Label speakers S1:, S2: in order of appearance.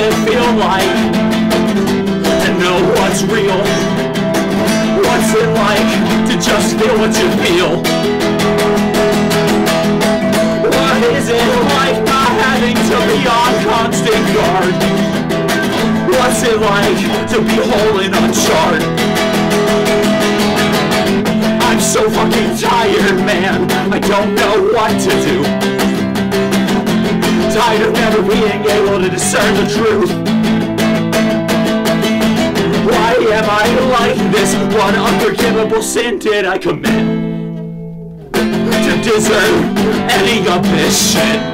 S1: it feel like? And know what's real? What's it like to just feel what you feel? What is it like not having to be on constant guard? What's it like to be whole and uncharred? I'm so fucking tired, man, I don't know what to do. Tired of never being able to discern the truth. Why am I like this? What unforgivable sin did I commit to deserve any of this shit?